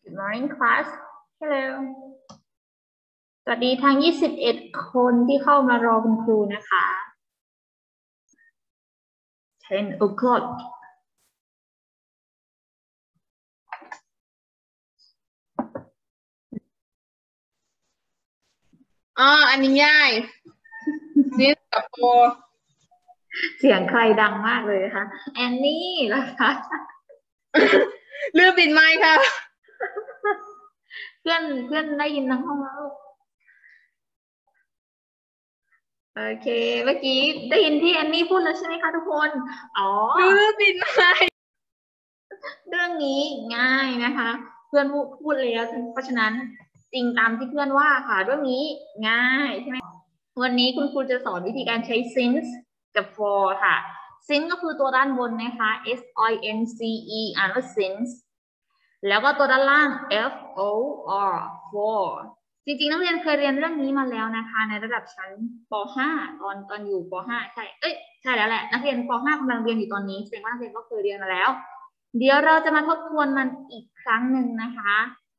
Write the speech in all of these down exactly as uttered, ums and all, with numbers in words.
Good morning class Hello สวัสดีทั้งยี่สิบเอ็ดคนที่เข้ามารอคุณครูนะคะ ten o'clock อ๋ออันนี้ง่ายซิสกับโปเสียงใครดังมากเลยคะแอนนี่นะคะลืมปิดไมค์ค่ะเพื่อนเพื่อนได้ยินทั้งห้องแล้วโอเคเมื่อกี้ได้ยินที่แอนนี่พูดแล้วใช่ไหมคะทุกคนอ๋อลืมปิดไมค์เรื่องนี้ง่ายนะคะเพื่อนพูดพูดแล้วเพราะฉะนั้นจริงตามที่เพื่อนว่าค่ะเรื่องนี้ง่ายใช่ไหมวันนี้คุณครูจะสอนวิธีการใช้ since กับ for ค่ะ since ก็คือตัวด้านบนนะคะ s i n c e อ่านว่า since แล้วก็ตัวด้านล่าง f o r for จริงๆนักเรียนเคยเรียนเรื่องนี้มาแล้วนะคะในระดับชั้นป .ห้า ตอนตอนอยู่ป .ห้า ใช่เอ้ยใช่แล้วแหละนักเรียนป .ห้า กำลังเรียนอยู่ตอนนี้แสดงว่านักเรียนก็เคยเรียนมาแล้วเดี๋ยวเราจะมาทบทวนมันอีกครั้งหนึ่งนะคะ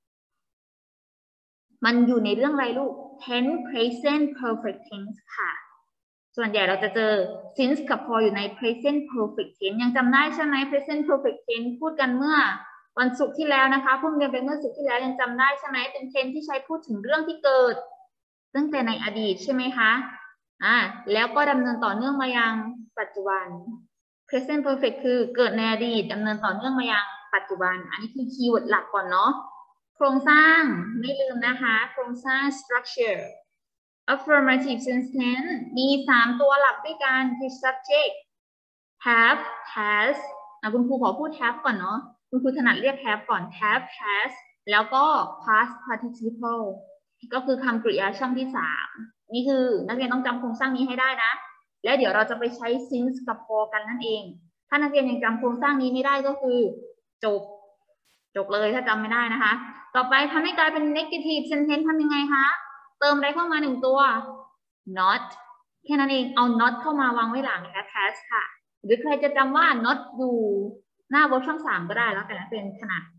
มันอยู่ในเรื่องอะไรลูก tense present perfect tense ค่ะส่วนใหญ่เราจะเจอ since กับ for อยู่ใน present perfect tense ยังจำได้ใช่ไหม present perfect tense พูดกันเมื่อวันศุกร์ที่แล้วนะคะเพิ่งเรียนไปเมื่อศุกร์ที่แล้วยังจำได้ใช่ไหมเป็น tense ที่ใช้พูดถึงเรื่องที่เกิดตั้งแต่ในอดีตใช่ไหมคะอ่าแล้วก็ดำเนินต่อเนื่องมายังปัจจุบัน present perfect คือเกิดในอดีตดำเนินต่อเนื่องมายังปัจจุบันอันนี้คือคีย์เวิร์ดหลักก่อนเนาะโครงสร้างไม่ลืมนะคะโครงสร้าง structure affirmative sentence มีสามตัวหลักด้วยกันคือ subject have has นะคุณครูขอพูด have ก่อนเนาะคุณครูถนัดเรียก have ก่อน have has แล้วก็ past participle ก็คือคำกริยาช่องที่สามนี่คือนักเรียนต้องจำโครงสร้างนี้ให้ได้นะแล้วเดี๋ยวเราจะไปใช้ since กับ for กันนั่นเองถ้านักเรียนยังจำโครงสร้างนี้ไม่ได้ก็คือจบจบเลยถ้าจำไม่ได้นะคะต่อไปทำให้กลายเป็น negative sentence ทำยังไงคะเติมอะไรเข้ามาหนึ่งตัว not แค่นั้นเองเอา not เข้ามาวางไว้หลังนะคะ has ค่ะหรือใครจะจำว่า not อยู่หน้า verb ช่องสามก็ได้แล้วแต่นักเรียนถนัด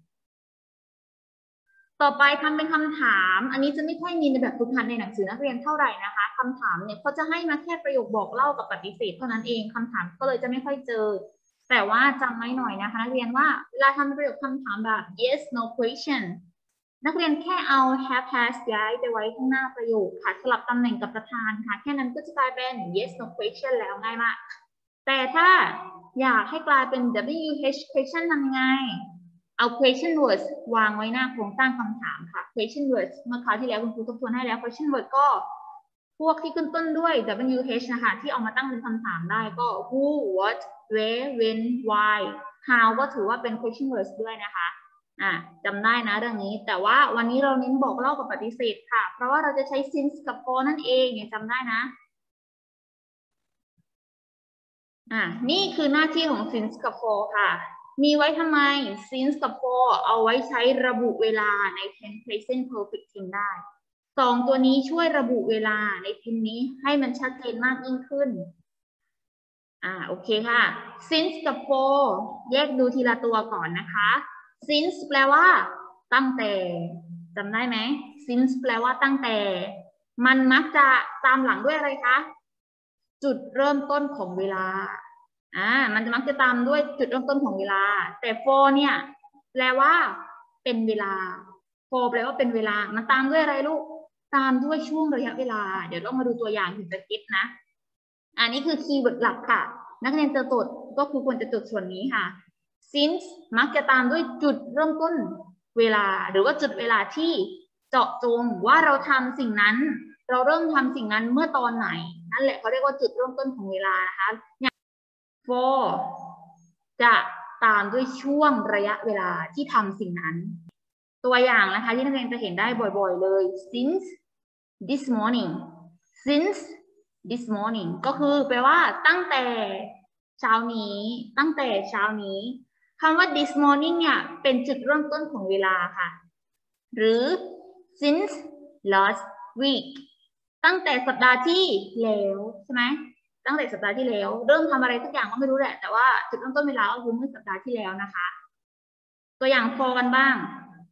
ต่อไปทำเป็นคำถามอันนี้จะไม่ค่อยมีในแบบฝึกหัดในหนังสือนักเรียนเท่าไหร่นะคะคำถามเนี่ยเขาจะให้มาแค่ประโยคบอกเล่ากับปฏิเสธเท่านั้นเองคำถามก็เลยจะไม่ค่อยเจอแต่ว่าจำไว้หน่อยนะคะนักเรียนว่าเวลาทำประโยคคำถามแบบ yes no question นักเรียนแค่เอา have has ย้ายไปไว้ข้างหน้าประโยคค่ะสลับตำแหน่งกับประธานค่ะแค่นั้นก็จะกลายเป็น yes no question แล้วง่ายมากแต่ถ้าอยากให้กลายเป็น W H question ทำยังไงเอา question words วางไว้หน้าโครงสร้างคำถามค่ะ question words เมื่อคราวที่แล้วคุณครูทบทวนให้แล้ว question word ก็พวกที่ขึ้นต้นด้วย W H นะคะที่เอามาตั้งเป็นคำถามได้ก็ who what where when why how ก็ถือว่าเป็น question words ด้วยนะคะอ่ะจำได้นะเรื่องนี้แต่ว่าวันนี้เราเน้นบอกเล่ากับปฏิเสธค่ะเพราะว่าเราจะใช้ since กับ for นั่นเองเนี่ยจำได้นะอ่ะนี่คือหน้าที่ของ since กับ for ค่ะมีไว้ทำไม since กับ for เอาไว้ใช้ระบุเวลาใน tense present perfect tense ได้สองตัวนี้ช่วยระบุเวลาใน tense นี้ให้มันชัดเจนมากยิ่งขึ้นอ่าโอเคค่ะ since กับ for แยกดูทีละตัวก่อนนะคะ since แปลว่าตั้งแต่จำได้ไหม since แปลว่าตั้งแต่มันมักจะตามหลังด้วยอะไรคะจุดเริ่มต้นของเวลาอ่ามันจะมักจะตามด้วยจุดเริ่มต้นของเวลาแต่ for เนี่ยแปลว่าเป็นเวลา for แปลว่าเป็นเวลามันตามด้วยอะไรลูกตามด้วยช่วงระยะเวลาเดี๋ยวต้องมาดูตัวอย่างถึงจะเก็ตนะอันนี้คือคีย์เวิร์ดหลักค่ะนักเรียนจะจดก็คือควรจะจดส่วนนี้ค่ะ since มักจะตามด้วยจุดเริ่มต้นเวลาหรือว่าจุดเวลาที่เจาะจงว่าเราทำสิ่งนั้นเราเริ่มทำสิ่งนั้นเมื่อตอนไหนนั่นแหละเขาเรียกว่าจุดเริ่มต้นของเวลานะคะอย่าง for จะตามด้วยช่วงระยะเวลาที่ทำสิ่งนั้นตัวอย่างนะคะที่นักเรียนจะเห็นได้บ่อยๆเลย since this morning since this morning ก็คือแปลว่าตั้งแต่เช้านี้ตั้งแต่เช้านี้คำว่า this morning เนี่ยเป็นจุดเริ่มต้นของเวลาค่ะหรือ since last week ตั้งแต่สัปดาห์ที่แล้วใช่ไหมตั้งแต่สัปดาห์ที่แล้วเริ่มทำอะไรสักอย่างก็ไม่รู้แหละแต่ว่าจุดเริ่มต้นเวลาก็คือเมื่อสัปดาห์ที่แล้วนะคะตัวอย่าง for กันบ้าง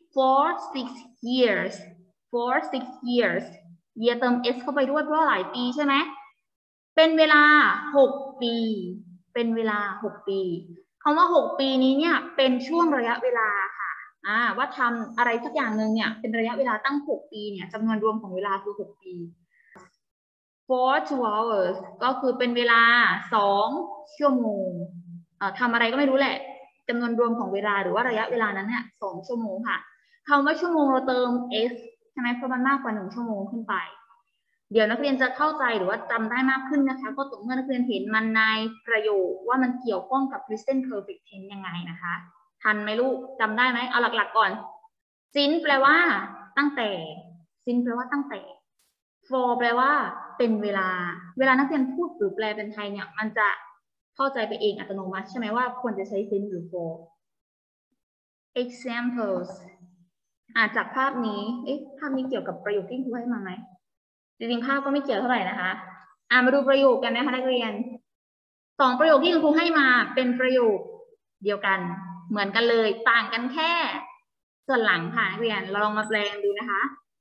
for six years for six years year เติม s เข้าไปด้วยเพราะหลายปีใช่ไหมเป็นเวลาหกปีเป็นเวลาหกปีคำว่าหกปีนี้เนี่ยเป็นช่วงระยะเวลาค่ะอ่าว่าทำอะไรสักอย่างหนึ่งเนี่ยเป็นระยะเวลาตั้งหกปีเนี่ยจำนวนรวมของเวลาคือหกปี for two hours ก็คือเป็นเวลาสองชั่วโมงเอ่อทำอะไรก็ไม่รู้แหละจำนวนรวมของเวลาหรือว่าระยะเวลานั้นเนี่ยสองชั่วโมงค่ะคำว่าชั่วโมงเราเติม s ใช่ไหมเพราะมันมากกว่าหนึ่งชั่วโมงขึ้นไปเดี๋ยวนักเรียนจะเข้าใจหรือว่าจำได้มากขึ้นนะคะก็ต่อเมื่อนักเรียนเห็นมันในประโยคว่ามันเกี่ยวข้องกับ present perfect tense ยังไงนะคะทันไหมลูกจำได้ไหมเอาหลักๆก่อน since แปลว่าตั้งแต่ since แปลว่าตั้งแต่ for แปลว่าเป็นเวลาเวลานักเรียนพูดหรือแปลเป็นไทยเนี่ยมันจะเข้าใจไปเองอัตโนมัติใช่ไหมว่าควรจะใช้ since หรือ for examples อ่าจากภาพนี้เอ๊ะภาพนี้เกี่ยวกับประโยคที่ครูให้มาไหมจริงๆภาพก็ไม่เกี่ยวเท่าไหร่นะคะอ่ามาดูประโยคกันนะคะนักเรียนสองประโยคที่คุณครูให้มาเป็นประโยคเดียวกันเหมือนกันเลยต่างกันแค่ส่วนหลังค่ะนักเรียนเราลองมาแปลงดูนะคะ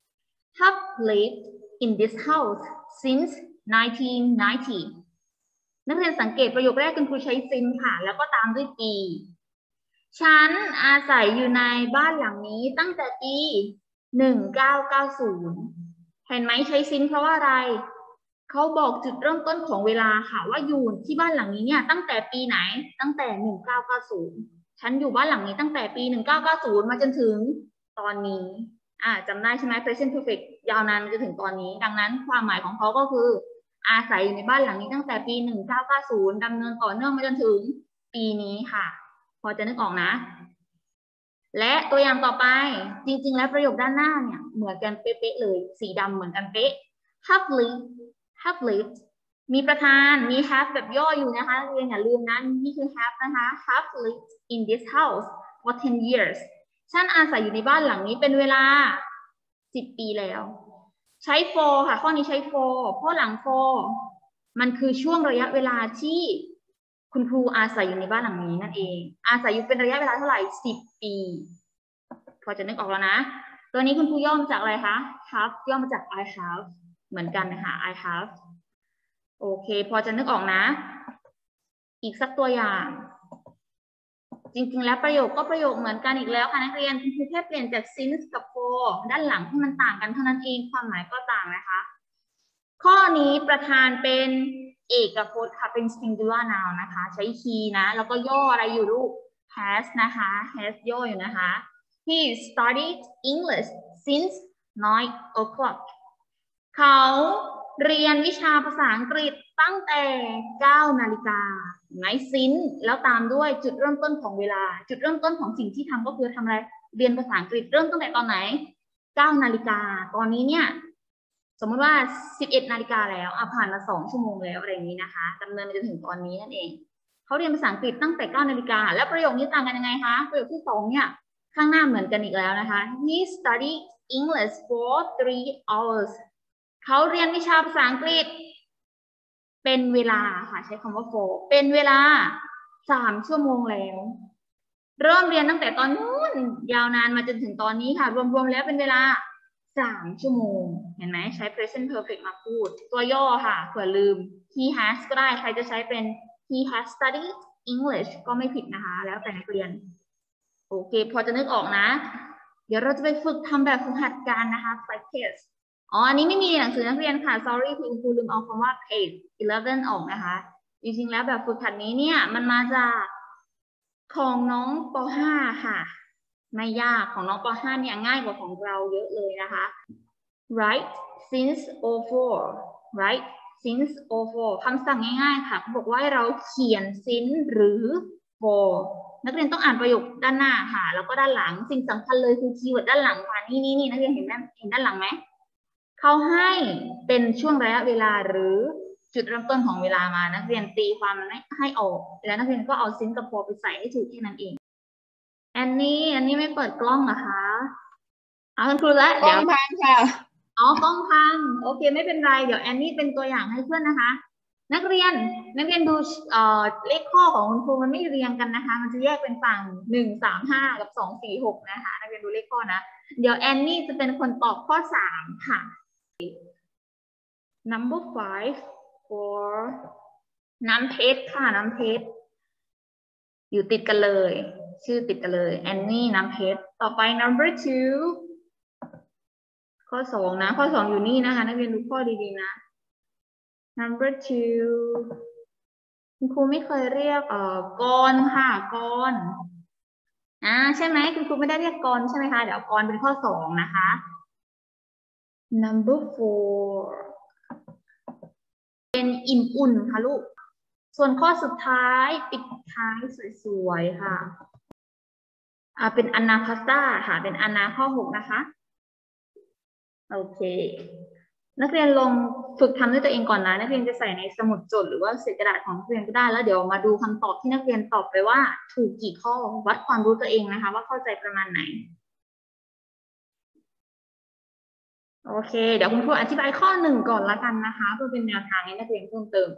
have lived in this house since nineteen ninety นักเรียนสังเกตประโยคแรกคุณครูใช้ since ค่ะแล้วก็ตามด้วยปีฉันอาศัยอยู่ในบ้านหลังนี้ตั้งแต่ปีหนึ่งเก้าเก้าศูนย์เห็นไหมใช้ซินเพราะว่าอะไรเขาบอกจุดเริ่มต้นของเวลาค่ะว่าอยู่ที่บ้านหลังนี้เนี่ยตั้งแต่ปีไหนตั้งแต่หนึ่งเก้าเก้าศูนย์ฉันอยู่บ้านหลังนี้ตั้งแต่ปีหนึ่งเก้าเก้าศูนย์มาจนถึงตอนนี้อ่าจำได้ใช่ไหม present perfect ยาวนานมาจนถึงตอนนี้ดังนั้นความหมายของเขาก็คืออาศัยอยู่ในบ้านหลังนี้ตั้งแต่ปีหนึ่งเก้าเก้าศูนย์ดำเนินต่อเนื่องมาจนถึงปีนี้ค่ะพอจะนึกออกนะและตัวอย่างต่อไปจริงๆแล้วประโยคด้านหน้าเนี่ยเหมือนกันเป๊ะๆเลยสีดำเหมือนกันเป๊ะ have lived have lived มีประธานมี have แบบย่ออยู่นะคะเรียนอย่าลืมนะนี่คือ have นะคะ have lived in this house for ten years ฉันอาศัยอยู่ในบ้านหลังนี้เป็นเวลาสิบปีแล้วใช้ for ค่ะข้อนี้ใช้ for เพราะหลัง for มันคือช่วงระยะเวลาที่คุณครูอาศัยอยู่ในบ้านหลังนี้นั่นเองอาศัยอยู่เป็นระยะเวลาเท่าไหร่สิบปีพอจะนึกออกแล้วนะตัวนี้คุณครูย่อมาจากอะไรคะ have ย่อมาจาก I have เหมือนกันนะคะ I have โอเคพอจะนึกออกนะอีกสักตัวอย่างจริงๆแล้วประโยคก็ประโยคเหมือนกันอีกแล้วค่ะนักเรียนคุณครูแค่เปลี่ยนจาก since กับ for ด้านหลังที่มันต่างกันเท่านั้นเองความหมายก็ต่างนะคะข้อนี้ประธานเป็นเอกพจน์ค่ะเป็น singular noun นะคะใช้ he นะแล้วก็ย่ออะไรอยู่ลูก has นะคะ has ย่ออยู่นะคะ he studied English since nine o'clock เขาเรียนวิชาภาษาอังกฤษตั้งแต่เก้านาฬิกาไหน since แล้วตามด้วยจุดเริ่มต้นของเวลาจุดเริ่มต้นของสิ่งที่ทำก็คือทำอะไรเรียนภาษาอังกฤษเริ่มตั้งแต่ตอนไหนเก้านาฬิกาตอนนี้เนี่ยสมมติว่าสิบเอ็ดนาฬิกาแล้วอ่ะผ่านมาสองชั่วโมงแล้วอะไรอย่างนี้นะคะดำเนินมาจนถึงตอนนี้นั่นเองเขาเรียนภาษาอังกฤษตั้งแต่เก้านาฬิกาแล้วประโยคนี้ต่างกันยังไงคะประโยคที่สองเนี่ยข้างหน้าเหมือนกันอีกแล้วนะคะ he studied English for three hours เขาเรียนวิชาภาษาอังกฤษเป็นเวลาค่ะใช้คำว่า for เป็นเวลาสามชั่วโมงแล้วเริ่มเรียนตั้งแต่ตอนนู้นยาวนานมาจนถึงตอนนี้ค่ะรวมๆแล้วเป็นเวลาสามชั่วโมงเห็นไหมใช้ present perfect มาพูดตัวย่อค่ะเผื่อลืม he has ก็ได้ใครจะใช้เป็น he has studied English ก็ไม่ผิดนะคะแล้วแต่นักเรียนโอเคพอจะนึกออกนะเดี๋ยวเราจะไปฝึกทำแบบฝึกหัดกันนะคะ practice อ๋ออันนี้ไม่มีหนังสือนักเรียนค่ะ sorry คุณครูลืมเอาคำว่า page eleven ออกนะคะจริงๆแล้วแบบฝึกหัดนี้เนี่ยมันมาจากของน้องป ห้า ค่ะไม่ยากของน้องป ห้า เนี่ยง่ายกว่าของเราเยอะเลยนะคะ right since or for right since or for คำสั่งง่ายๆค่ะเขาบอกว่าให้เราเขียน since หรือ for นักเรียนต้องอ่านประโยคด้านหน้าค่ะแล้วก็ด้านหลังสิ่งสำคัญเลยคือคีย์เวิร์ดด้านหลังค่ะนี่นี่นี่นักเรียนเห็นด้านเห็นด้านหลังไหมเขาให้เป็นช่วงระยะเวลาหรือจุดเริ่มต้นของเวลามานักเรียนตีความมันให้ออกแล้วนักเรียนก็เอา since กับ for ไปใส่ให้ถูกแค่นั้นเองแอนนี่อันนี้ไม่เปิดกล้องเหรอคะเอาคุณครูแล้วกล้องพังค่ะอ๋อกล้องพังโอเคไม่เป็นไรเดี๋ยวแอนนี่เป็นตัวอย่างให้เพื่อนนะคะนักเรียนนักเรียนดูเอ่อเลขข้อของคุณครูมันไม่เรียงกันนะคะมันจะแยกเป็นฝั่งหนึ่งสามห้ากับสองสี่หกนะคะนักเรียนดูเลขข้อนะเดี๋ยวแอนนี่จะเป็นคนตอบข้อสามค่ะ number five for น้ำเพชรค่ะน้ำเพชรอยู่ติดกันเลยชื่อติดกันเลยแอนนี่น้ำเพชรต่อไป number two ข้อสองนะข้อสองอยู่นี่นะคะนักเรียนดูข้อดีๆนะ number two คุณครูไม่เคยเรียกเอ่อกรค่ะกรอ่าใช่ไหมคุณครูไม่ได้เรียกกรใช่ไหมคะเดี๋ยวกรเป็นข้อสองนะคะ number four เป็นอิ่มอุ่นค่ะลูกส่วนข้อสุดท้ายปิดท้ายสวยๆค่ะอ่าเป็นอนาพาสต้าค่ะเป็นอนาข้อหกนะคะโอเคนักเรียนลองฝึกทำด้วยตัวเองก่อนนะนักเรียนจะใส่ในสมุดจดหรือว่าเศษกระดาษของนักเรียนก็ได้แล้วเดี๋ยวมาดูคำตอบที่นักเรียนตอบไปว่าถูกกี่ข้อวัดความรู้ตัวเองนะคะว่าเข้าใจประมาณไหนโอเคเดี๋ยวคุณครูอธิบายข้อหนึ่งก่อนละกันนะคะเพื่อเป็นแนวทางให้นักเรียนเพิ่มเติม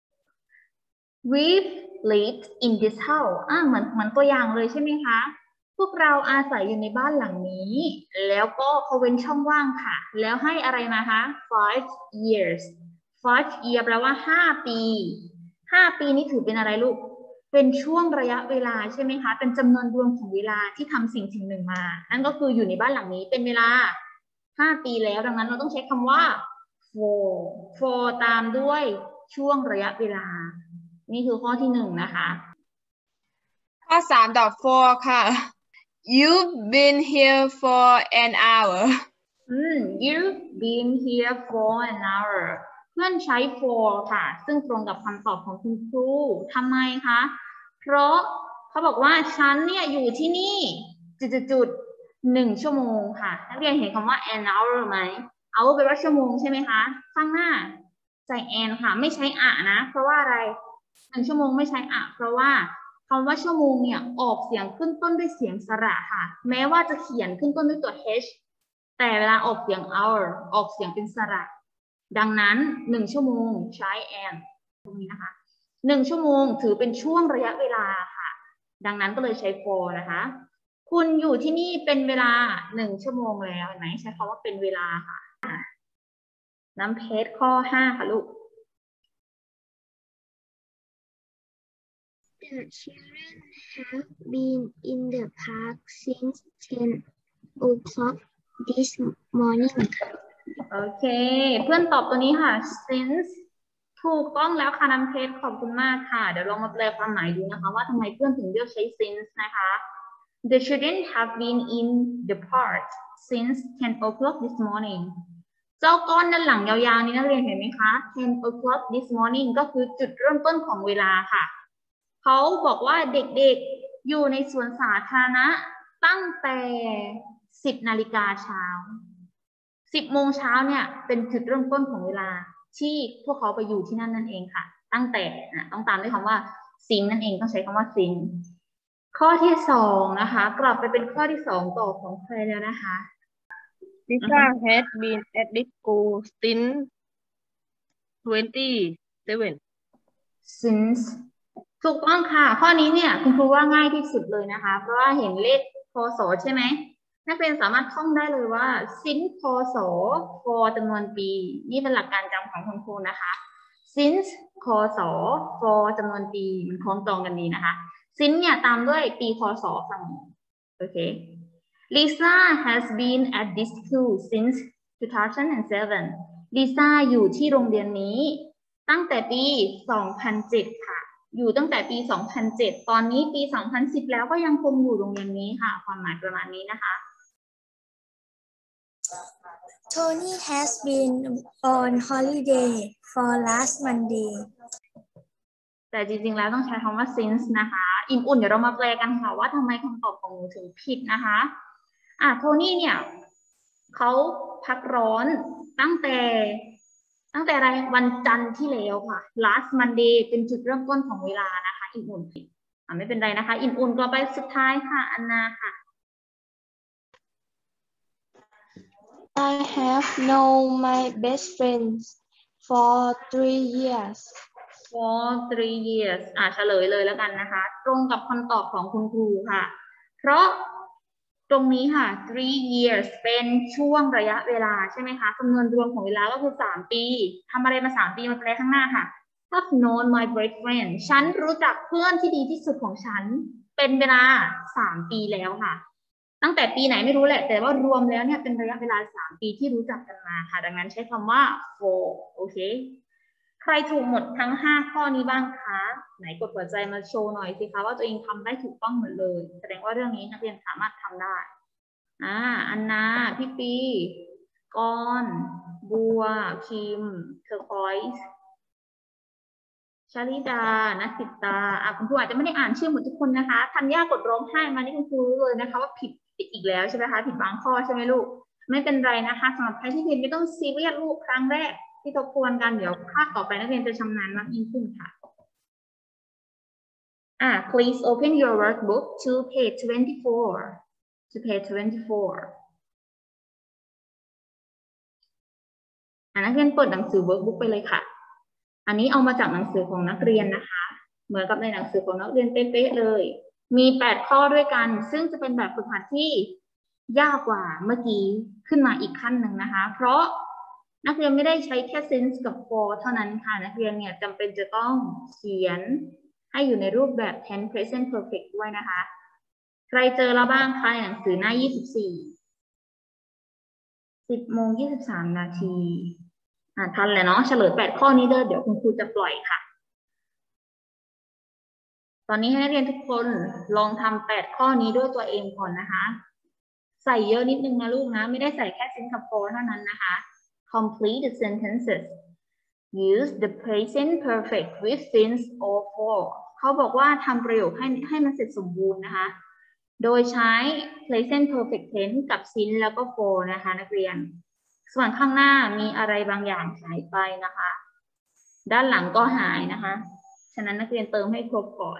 We've lived in this house อ่าเหมือนเหมือนตัวอย่างเลยใช่ไหมคะพวกเราอาศัยอยู่ในบ้านหลังนี้แล้วก็เขาเว้นช่องว่างค่ะแล้วให้อะไรมาคะ five years five year แปลว่าห้าปีห้าปีนี้ถือเป็นอะไรลูกเป็นช่วงระยะเวลาใช่ไหมคะเป็นจำนวนรวมของเวลาที่ทำสิ่งสิ่งหนึ่งมานั่นก็คืออยู่ในบ้านหลังนี้เป็นเวลาห้าปีแล้วดังนั้นเราต้องใช้คำว่า for for ตามด้วยช่วงระยะเวลานี่คือข้อที่หนึ่งนะคะข้อสามตอบ for ค่ะ You've been here for an hour อืม You've been here for an hour เพื่อนใช้ for ค่ะซึ่งตรงกับคำตอบของคุณครูทำไมคะเพราะเขาบอกว่าฉันเนี่ยอยู่ที่นี่จุดๆหนึ่งชั่วโมงค่ะนักเรียนเห็นคำว่า an hour ไหม hour แปลว่าชั่วโมงใช่ไหมคะข้างหน้าใส่ an ค่ะไม่ใช้อะนะเพราะว่าอะไรหนึ่งชั่วโมงไม่ใช้อะเพราะว่าคำว่าชั่วโมงเนี่ยออกเสียงขึ้นต้นด้วยเสียงสระค่ะแม้ว่าจะเขียนขึ้นต้นด้วยตัว h แต่เวลาออกเสียง hour ออกเสียงเป็นสระดังนั้นหนึ่งชั่วโมงใช้ and ตรงนี้นะคะหนึ่งชั่วโมงถือเป็นช่วงระยะเวลาค่ะดังนั้นก็เลยใช้ for นะคะคุณอยู่ที่นี่เป็นเวลาหนึ่งชั่วโมงแล้วเห็นไหมใช้คำว่าเป็นเวลาค่ะน้ำเพชรข้อห้าค่ะลูก The children have been in the park since ten o'clock this morning. โอเคเพื่อนตอบตัวนี้ค่ะ since ถูกต้องแล้วค่ะน้ำเพชรขอบคุณมากค่ะเดี๋ยวลองมาแปลความหมายดูนะคะว่าทำไมเพื่อนถึงเลือกใช้ since นะคะ The children have been in the park since ten o'clock this morning เจ้าก้อนด้านหลังยาวๆนี้นักเรียนเห็นไหมคะ ten o'clock this morning ก็คือจุดเริ่มต้นของเวลาค่ะเขาบอกว่าเด็กๆอยู่ในสวนสาธารณะตั้งแต่สิบนาฬิกาเช้าสิบโมงเช้าเนี่ยเป็นจุดเริ่มต้นของเวลาที่พวกเขาไปอยู่ที่นั่นนั่นเองค่ะตั้งแต่ต้องตามด้วยคำว่าซิงนั่นเองต้องใช้คำว่าซิงข้อที่สองนะคะกลับไปเป็นข้อที่สองต่อของใครแล้วนะคะ Lisa has been at this school since twenty-seven since ถูกต้องค่ะข้อนี้เนี่ยคุณครูว่าง่ายที่สุดเลยนะคะเพราะว่าเห็นเลขพศใช่ไหมนักเรียนสามารถท่องได้เลยว่า since พศ for จำนวนปีนี่เป็นหลักการจำของคุณครูนะคะ since พศ for จำนวนปีมันคล้องจองกันดีนะคะ since เนี่ยตามด้วยปีพศฝั่งโอเค Lisa has been at this school since two thousand seven Lisa อยู่ที่โรงเรียนนี้ตั้งแต่ปีสองพันเจ็ดค่ะอยู่ตั้งแต่ปีสองพันเจ็ดตอนนี้ปีสองพันสิบแล้วก็ยังคงอยู่โรงเรียนนี้ค่ะความหมายประมาณนี้นะคะ Tony has been on holiday for last Monday. แต่จริงๆแล้วต้องใช้คำว่า since นะคะอิ่มอุ่นเดี๋ยวเรามาแปลกันค่ะว่าทำไมคำตอบของหนูถึงผิดนะคะอ่ะโทนี่เนี่ยเขาพักร้อนตั้งแต่ตั้งแต่อะไรวันจันทร์ที่แล้วค่ะ last Monday เป็นจุดเริ่มต้นของเวลานะคะอิ่มอุ่นผิดอ่ะไม่เป็นไรนะคะอิ่มอุ่นต่อไปสุดท้ายค่ะอันนาค่ะ I have known my best friends for three years. for three years อ่าเฉลยเลยแล้วกันนะคะตรงกับคำตอบของคุณครูค่ะเพราะตรงนี้ค่ะ three years เป็นช่วงระยะเวลาใช่ไหมคะจำนวนรวมของเวลาก็คือสามปีทำอะไรมาสามปีมาแปลข้างหน้าค่ะ I've known my boyfriend ฉันรู้จักเพื่อนที่ดีที่สุดของฉันเป็นเวลาสามปีแล้วค่ะตั้งแต่ปีไหนไม่รู้แหละแต่ว่ารวมแล้วเนี่ยเป็นระยะเวลาสามปีที่รู้จักกันมาค่ะดังนั้นใช้คำว่า for โอเคใครถูกหมดทั้งห้าข้อนี้บ้างคะไหนกดหัวใจมาโชว์หน่อยสิคะว่าตัวเองทำได้ถูกต้องหมดเลยแสดงว่าเรื่องนี้นักเรียนสามารถทำได้อ่าอันนาพี่ปีกรบัวคิมเทอร์คอยส์ชลิดานัทสิตาอ่ะคุณครูอาจจะไม่ได้อ่านชื่อหมดทุกคนนะคะธัญญากดร้องไห้มานี่คุณครูรู้เลยนะคะว่าผิดอีกแล้วใช่ไหมคะผิดบางข้อใช่ไหมลูกไม่เป็นไรนะคะสำหรับใครที่ผิดไม่ต้องซีเรียสลูกครั้งแรกที่ทบทวนกันเดี๋ยวภาคต่อไปนักเรียนจะชำนาญมากยิ่งขึ้นค่ะอ่ะ please open your workbook to page twenty-four to page twenty-four อ่ะนักเรียนเปิดหนังสือ workbook ไปเลยค่ะอันนี้เอามาจากหนังสือของนักเรียนนะคะเหมือนกับในหนังสือของนักเรียนเป๊ะๆเลยมีแปดข้อด้วยกันซึ่งจะเป็นแบบฝึกหัดที่ยากกว่าเมื่อกี้ขึ้นมาอีกขั้นหนึ่งนะคะเพราะนักเรียนไม่ได้ใช้แค่ since กับ for เท่านั้นค่ะนักเรียนเนี่ยจำเป็นจะต้องเขียนให้อยู่ในรูปแบบ tense present perfect ด้วยนะคะใครเจอแล้วบ้างคะในหนังสือหน้ายี่สิบสี่ สิบโมงยี่สิบสามนาทีอ่าทันแล้วเนาะเฉลยแปดข้อนี้เด้อเดี๋ยวคุณครูจะปล่อยค่ะตอนนี้ให้นักเรียนทุกคนลองทำแปดข้อนี้ด้วยตัวเองก่อนนะคะใส่เยอะนิดนึงนะลูกนะไม่ได้ใส่แค่ since กับ for เท่านั้นนะคะ complete the sentences use the present perfect with since or for เขาบอกว่าทำประโยคให้ให้มันเสร็จสมบูรณ์นะคะโดยใช้ present perfect tense กับ since แล้วก็ for นะคะนักเรียนส่วนข้างหน้ามีอะไรบางอย่างหายไปนะคะด้านหลังก็หายนะคะฉะนั้นนักเรียนเติมให้ครบก่อน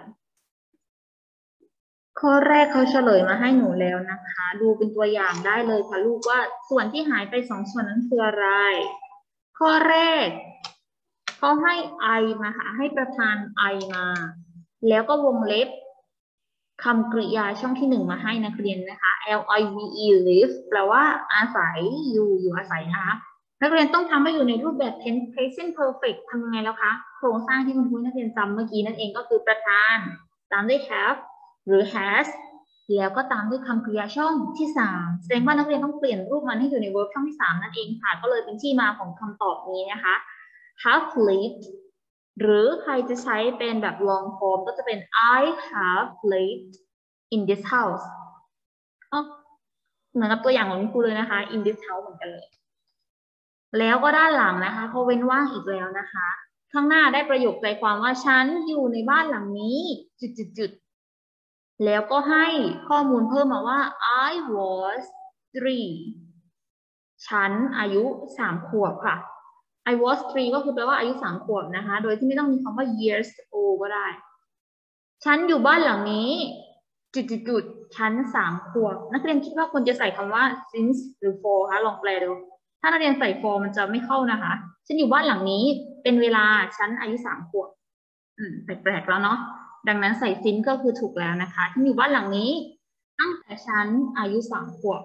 ข้อแรกเขาเฉลยมาให้หนูแล้วนะคะดูเป็นตัวอย่างได้เลยค่ะลูกว่าส่วนที่หายไปสองส่วนนั้นคืออะไรข้อแรกเขาให้ I มาค่ะให้ประธาน I มาแล้วก็วงเล็บคำกริยาช่องที่หนึ่งมาให้นักเรียนนะคะ L I V E live แปลว่าอาศัยอยู่อยู่อาศัยนะคะนักเรียนต้องทำให้อยู่ในรูปแบบ tense present perfect ทำยังไงแล้วคะโครงสร้างที่คุณครูนักเรียนจำเมื่อกี้นั่นเองก็คือประธานตามด้วย have หรือ has แล้วก็ตามด้วยคำกริยาช่องที่สามแสดงว่านักเรียนต้องเปลี่ยนรูปมันให้อยู่ใน verb ช่องที่สามนั่นเองค่ะก็เลยเป็นที่มาของคำตอบนี้นะคะ have lived หรือใครจะใช้เป็นแบบ long form ก็จะเป็น I have lived in this house อ๋อเหมือนกับตัวอย่างของคุณครูเลยนะคะ in this house เหมือนกันเลยแล้วก็ด้านหลังนะคะเขาเว้นว่างอีกแล้วนะคะข้างหน้าได้ประโยคใจความว่าฉันอยู่ในบ้านหลังนี้จุดๆแล้วก็ให้ข้อมูลเพิ่มมาว่า I was three ฉันอายุสามขวบค่ะ I was three ก็คือแปลว่าอายุสามขวบนะคะโดยที่ไม่ต้องมีคำว่า years old ก็ได้ฉันอยู่บ้านหลังนี้จุดๆชั้นสามขวบนักเรียนคิดว่าควรจะใส่คำว่า since หรือ for คะลองแปลดูถ้านักเรียนใส่ for มันจะไม่เข้านะคะฉันอยู่บ้านหลังนี้เป็นเวลาฉันอายุสามขวบอืมแปลกๆแล้วเนาะดังนั้นใส่ since ก็คือถูกแล้วนะคะฉันอยู่บ้านหลังนี้ตั้งแต่ฉันอายุสามขวบ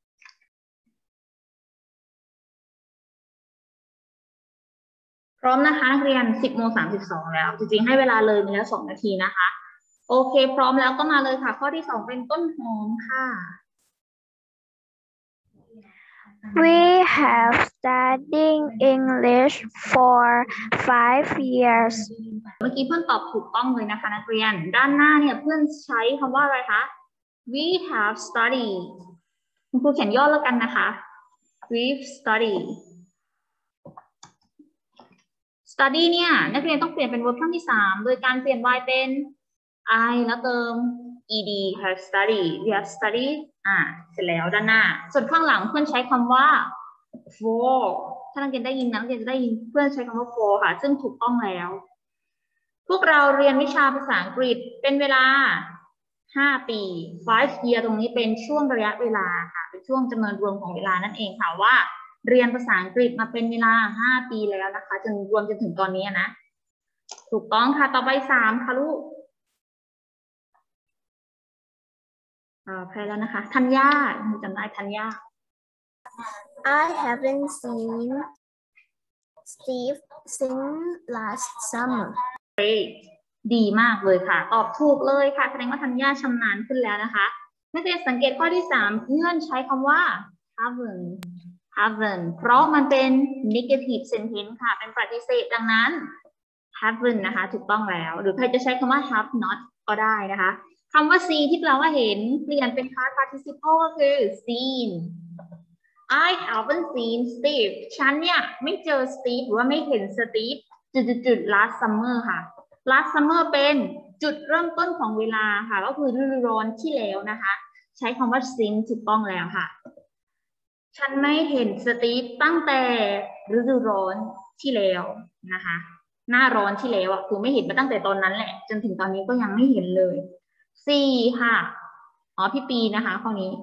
พร้อมนะคะนักเรียน สิบโมงสามสิบสองแล้วจริงๆให้เวลาเลยมาแล้วสองนาทีนะคะโอเคพร้อมแล้วก็มาเลยค่ะข้อที่สองเป็นต้นหอมค่ะ We have studied English for five years เมื่อกี้เพื่อนตอบถูกต้องเลยนะคะนักเรียนด้านหน้าเนี่ยเพื่อนใช้คำว่าอะไรคะ We have studied คุณครูเขียนย่อแล้วกันนะคะ We've studied study เนี่ยนักเรียนต้องเปลี่ยนเป็น verb ช่องที่สามโดยการเปลี่ยน y เป็น I แล้วเติม ed have studied we have studied อ่าเสร็จแล้วด้านหน้าส่วนข้างหลังเพื่อนใช้คำว่า for ถ้านักเรียนได้ยินนักเรียนจะได้ยินเพื่อนใช้คำว่า for ค่ะซึ่งถูกต้องแล้วพวกเราเรียนวิชาภาษาอังกฤษเป็นเวลาห้าปี five year ตรงนี้เป็นช่วงระยะเวลาค่ะเป็นช่วงจำนวนรวมของเวลานั่นเองค่ะว่าเรียนภาษาอังกฤษมาเป็นเวลาห้าปีแล้วนะคะจนรวมจนถึงตอนนี้นะถูกต้องค่ะต่อไปสามค่ะลูกอ่าแพ้แล้วนะคะธัญญาจำได้ธัญญา I haven't seen Steve since last summer. ดีมากเลยค่ะตอบถูกเลยค่ะแสดงว่าธัญญาชำนาญขึ้นแล้วนะคะนักเรียนสังเกตข้อที่สามเพื่อนใช้คำว่า haven't haven't เพราะมันเป็น negative sentence ค่ะเป็นปฏิเสธดังนั้น haven't นะคะถูกต้องแล้วหรือใครจะใช้คำว่า have not ก็ได้นะคะคำว่า see ที่แปลว่าเห็นเปลี่ยนเป็น past participle ก็คือ seen I haven't seen Steve ฉันเนี่ยไม่เจอ Steve หรือว่าไม่เห็น Steve จุดๆ last summer ค่ะ last summer เป็นจุดเริ่มต้นของเวลาค่ะก็คือฤดูร้อนที่แล้วนะคะใช้คำว่า since ถูกต้องแล้วค่ะฉันไม่เห็น Steve ตั้งแต่ฤดูร้อนที่แล้วนะคะหน้าร้อนที่แล้วอ่ะคือไม่เห็นมาตั้งแต่ตอนนั้นแหละจนถึงตอนนี้ก็ยังไม่เห็นเลยสี่ค่ะอ๋อพี่ปีนะคะข้อนี้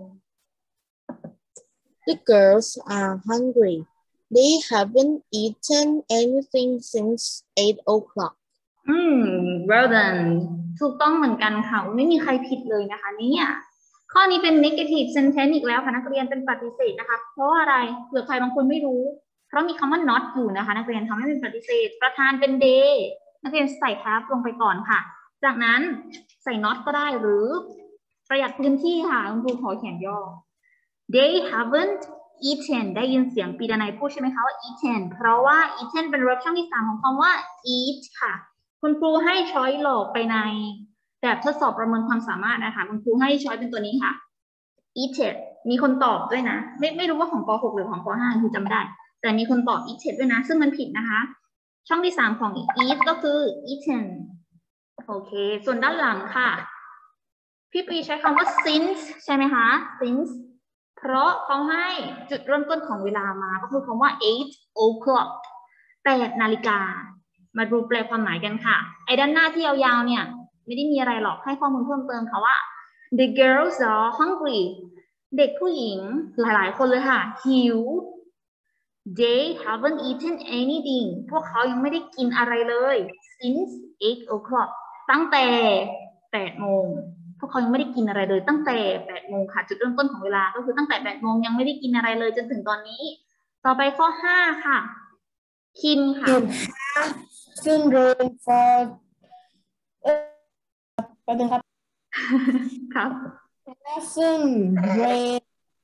The girls are hungry. They haven't eaten anything since eight o'clock. อืม well done ถูกต้องเหมือนกันค่ะไม่มีใครผิดเลยนะคะเนี่ยข้อนี้เป็น negative sentence อีกแล้วค่ะนักเรียนเป็นปฏิเสธนะคะเพราะว่าอะไรเผื่อใครบางคนไม่รู้เพราะมีคำว่า not อยู่นะคะนักเรียนทำให้เป็นปฏิเสธประธานเป็น they นักเรียนใส่ have ลงไปก่อนค่ะจากนั้นใส่ not ก็ได้หรือประหยัดพื้นที่ค่ะคุณครูขอเขียนย่อ they haven't eaten ได้ยินเสียงปีดานัยพูดใช่ไหมคะว่า eaten เพราะว่า eaten เป็น verb ช่องที่สามของคำว่า eat ค่ะคุณครูให้ช้อยหลอกไปในแบบทดสอบประเมินความสามารถนะคะคุณครูให้ช้อยเป็นตัวนี้ค่ะ eaten มีคนตอบด้วยนะไม่ไม่รู้ว่าของป หกหรือของป ห้าคือจำไม่ได้แต่มีคนตอบ eaten ด้วยนะซึ่งมันผิดนะคะช่องที่สามของ eat ก็คือ eaten โอเคส่วนด้านหลังค่ะพี่ปีใช้คำว่า since ใช่ไหมคะ sinceเพราะเขาให้จุดเริ่มต้นของเวลามาก็คือคำว่า eight o'clock แปดนาฬิกามาดูแปลความหมายกันค่ะไอ้ด้านหน้าที่ยาวๆเนี่ยไม่ได้มีอะไรหรอกให้ข้อมูลเพิ่มเติมค่ะว่า the girls are hungry เด็กผู้หญิงหลายๆคนเลยค่ะหิว they haven't eaten anything พวกเขายังไม่ได้กินอะไรเลย since eight o'clock ตั้งแต่แปดโมงพวกเขายังไม่ได้กินอะไรเลยตั้งแต่แปดโมงค่ะจุดเริ่มต้นของเวลาก็คือตั้งแต่แปดโมงยังไม่ได้กินอะไรเลยจนถึงตอนนี้ต่อไปข้อห้าค่ะคิมค่ะ Soon rain for เอ่อแป๊บนึงครับครับ Hasn't rain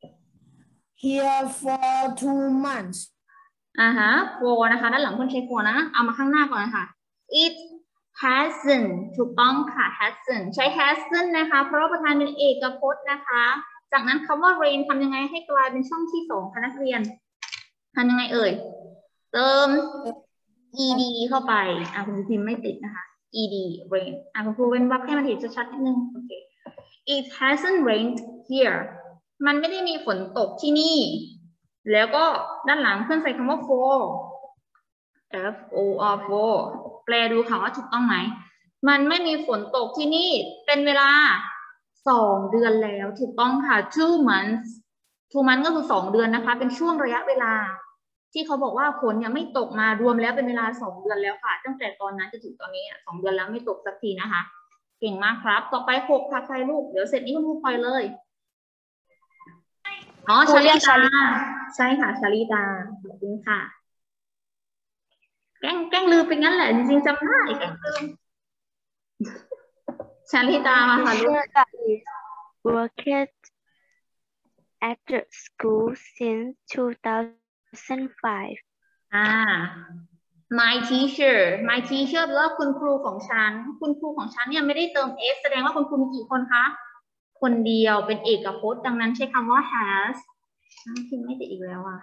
here for two months. อ่าฮะ for นะคะด้านหลังคนใช้ for นะเอามาข้างหน้าก่อนนะคะ it hasn't ถูกต้องค่ะ hasn't ใช้ hasn't นะคะเพราะว่าประธานเป็นเอกพจน์นะคะจากนั้นคำว่า rain ทำยังไงให้กลายเป็นช่องที่สองคะนักเรียนทำยังไงเอ่ยเติม ed เข้าไปอ่ะคุณครูพิมพ์ไม่ติดนะคะ ed rain อ่ะคุณครูเว้นวรรคให้มันเห็นชัดๆนิดนึงโอเค it hasn't rained here มันไม่ได้มีฝนตกที่นี่แล้วก็ด้านหลังเพื่อนใส่คำว่า for f o r for แปลดูค่ะว่าถูกต้องไหมมันไม่มีฝนตกที่นี่เป็นเวลาสองเดือนแล้วถูกต้องค่ะ two months two months ก็คือสองเดือนนะคะเป็นช่วงระยะเวลาที่เขาบอกว่าฝนยังไม่ตกมารวมแล้วเป็นเวลาสองเดือนแล้วค่ะตั้งแต่ตอนนั้นจนถึงตอนนี้สองเดือนแล้วไม่ตกสักทีนะคะเก่งมากครับต่อไปหกค่ะใครลูกเดี๋ยวเสร็จนี้คุณครูปล่อยเลยอ๋อชาลิตาใช่ค่ะชาลิตาขอบคุณค่ะแกล้งแกล้งลืมไปงั้นแหละจริงๆจำได้แกล้งลืมชาลิตามาค่ะลูก Worked at the school since two thousand five. อ่า my teacher my teacher แปลว่าคุณครูของฉันคุณครูของฉันเนี่ยไม่ได้เติม s แสดงว่าคุณครูมีกี่คนคะคนเดียวเป็นเอกพจน์ดังนั้นใช้คำว่า has พิมพ์ไม่ติดอีกแล้วอ่ะ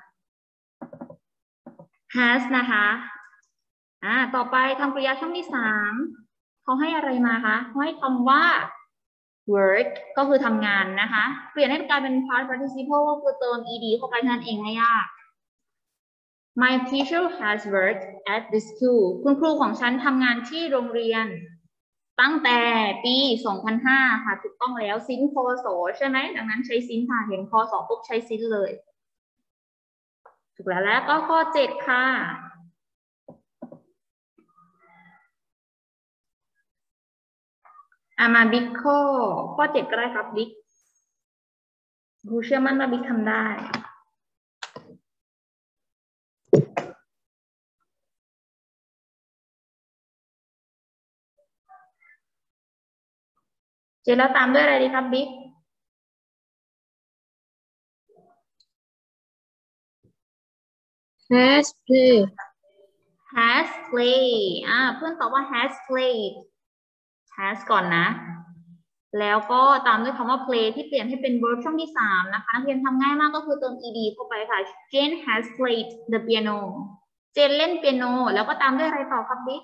has นะคะอ่าต่อไปคำกริยาช่องที่สามเขาให้อะไรมาคะเขาให้คำว่า work ก็คือทำงานนะคะเปลี่ยนให้กลายเป็น past participle ก็คือเติม ed เข้าไปนั่นเองไม่ยาก My teacher has worked at the school คุณครูของฉันทำงานที่โรงเรียนตั้งแต่ปีสองพันห้าค่ะถูกต้องแล้วซินพศใช่ไหมดังนั้นใช้ซินค่ะเห็นพศปุ๊บใช้ซินเลยถูกแล้วแล้วก็ข้อเจ็ดค่ะอ่ะมาบิ๊กข้อข้อเจ็ดก็ได้ครับบิ๊กครูเชื่อมั่นว่าบิ๊กทำได้เจ็ดแล้วตามด้วยอะไรดีครับบิ๊ก has played has played อ่าเพื่อนตอบว่า has played has ก่อนนะแล้วก็ตามด้วยคำว่า play ที่เปลี่ยนให้เป็น verb ช่องที่สามนะคะนักเรียนทำง่ายมากก็คือเติม ed เข้าไปค่ะ Jane has played the piano เจนเล่นเปียโนแล้วก็ตามด้วยอะไรต่อครับบิ๊ก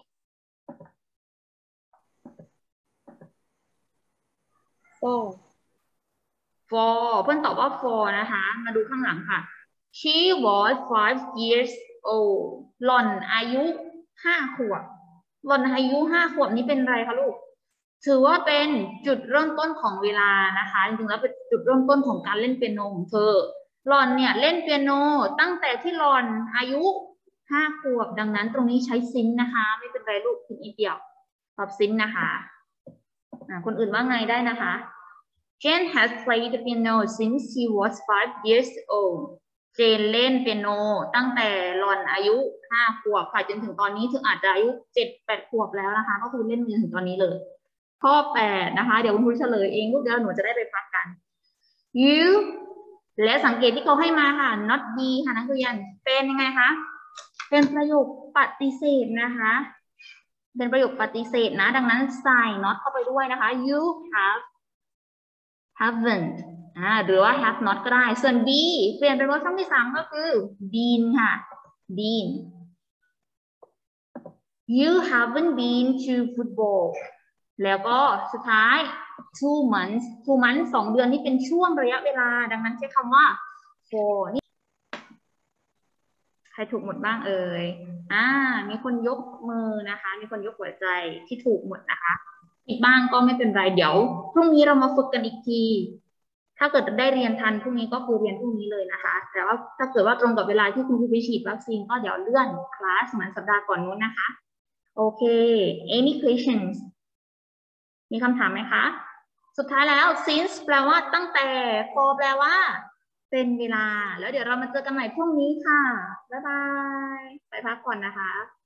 for for เพื่อนตอบว่า for นะคะมาดูข้างหลังค่ะ she was five years old หล่อนอายุห้าขวบหล่อนอายุห้าขวบนี้เป็นอะไรคะลูกถือว่าเป็นจุดเริ่มต้นของเวลานะคะจริงๆแล้วเป็นจุดเริ่มต้นของการเล่นเปียโนของเธอหล่อนเนี่ยเล่นเปียโนตั้งแต่ที่หล่อนอายุห้าขวบดังนั้นตรงนี้ใช้ซิงค์นะคะไม่เป็นไรลูกผิดอีกเดียวตอบซิงค์นะคะอ่าคนอื่นว่าไงได้นะคะ Jane has played the piano since she was five years old เจนเล่นเปียโนตั้งแต่หล่อนอายุห้าขวบค่ะจนถึงตอนนี้ถึงอาจจะอายุเจ็ดแปดขวบแล้วนะคะก็คือเล่นจนถึงตอนนี้เลยข้อแปดนะคะเดี๋ยวคุณครูเฉลยเองลูกเดี๋ยวหนูจะได้ไปพักกัน you และสังเกตที่เขาให้มาค่ะ not be ค่ะนักเรียนเป็นยังไงคะเป็นประโยคปฏิเสธนะคะเป็นประโยคปฏิเสธนะดังนั้นใส่ not เข้าไปด้วยนะคะ you have haven't อ่าหรือว่า have not ก็ได้ส่วน be เปลี่ยนเป็น verb ช่องที่สามก็คือ been ค่ะ been you haven't been to football แล้วก็สุดท้าย two months two months สองเดือนนี่เป็นช่วงระยะเวลาดังนั้นใช้คำว่า for นี่ใครถูกหมดบ้างเอ่ยอ่ามีคนยกมือนะคะมีคนยกหัวใจที่ถูกหมดนะคะผิดบ้างก็ไม่เป็นไรเดี๋ยวพรุ่งนี้เรามาฝึกกันอีกทีถ้าเกิดได้เรียนทันพรุ่งนี้ก็คือเรียนพรุ่งนี้เลยนะคะแต่ว่าถ้าเกิดว่าตรงกับเวลาที่คุณครูไปฉีดวัคซีนก็เดี๋ยวเลื่อนคลาสเหมือนสัปดาห์ก่อนนู้นนะคะโอเค any questions มีคำถามไหมคะสุดท้ายแล้ว since แปลว่าตั้งแต่ for แปลว่าเป็นเวลาแล้วเดี๋ยวเรามาเจอกันใหม่พรุ่งนี้ค่ะบ๊ายบายไปพักก่อนนะคะ